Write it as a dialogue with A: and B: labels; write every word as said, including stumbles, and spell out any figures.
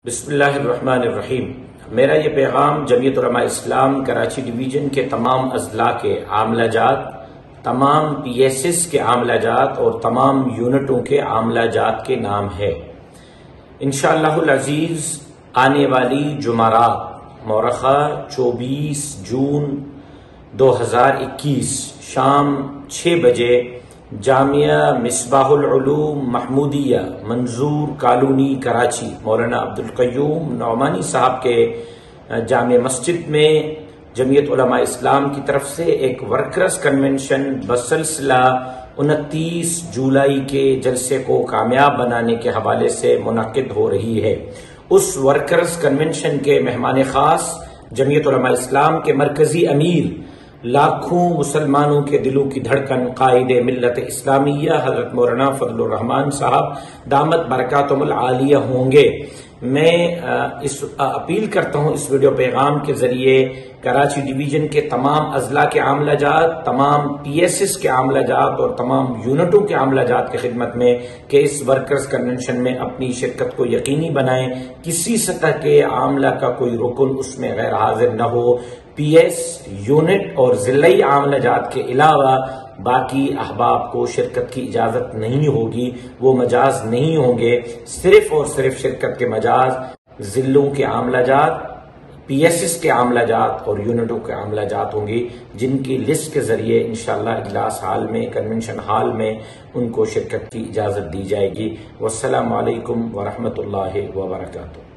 A: بسم اللہ الرحمن الرحیم۔ میرا یہ پیغام جمعیت علماء اسلام کراچی ڈویژن کے تمام اضلاع کے عاملہ جات، تمام پی ایس ایس کے عاملہ جات اور تمام یونٹوں کے عاملہ جات کے نام ہے۔ انشاءاللہ العزیز آنے والی جمعرات مورخہ چوبیس جون دو ہزار اکیس شام چھ بجے جامعہ مصباح العلوم محمودیہ منظور کالونی کراچی مولانا عبدالقیوم نعمانی صاحب کے جامع مسجد میں جمعیت علماء اسلام کی طرف سے ایک ورکرز کنونشن بسلسلہ انتیس جولائی کے جلسے کو کامیاب بنانے کے حوالے سے منعقد ہو رہی ہے۔ اس ورکرز کنونشن کے مہمان خاص جمعیت علماء اسلام کے مرکزی امیر، لاکھوں مسلمانوں کے دلوں کی دھڑکن، قائد ملت اسلامیہ حضرت مولانا الرحمن صاحب دامت برکاتہم العالیہ ہوں گے۔ میں اس اپیل کرتا ہوں اس ویڈیو پیغام کے ذریعے کراچی ڈویژن کے تمام اضلاع کے عاملہ جات، تمام پی ایس ایس کے عاملہ جات اور تمام یونٹوں کے عاملہ جات کی خدمت میں کہ اس ورکرز کنونشن میں اپنی شرکت کو یقینی بنائیں۔ کسی سطح کے عاملہ کا کوئی رکن اس میں غیر حاضر نہ ہو۔ پی ایس یونٹ اور ضلعی عاملہ جات کے علاوہ باقی احباب کو شرکت کی اجازت نہیں ہوگی، وہ مجاز نہیں ہوں گے۔ صرف اور صرف شرکت کے مجاز ضلعوں کے عاملہ جات، پی ایس ایس کے عاملہ جات اور یونٹوں کے عاملہ جات ہوں گی، جن کی لسٹ کے ذریعے انشاءاللہ اجلاس ہال میں، کنونشن ہال میں ان کو شرکت کی اجازت دی جائے گی۔ والسلام علیکم ورحمۃ اللہ وبرکاتہ۔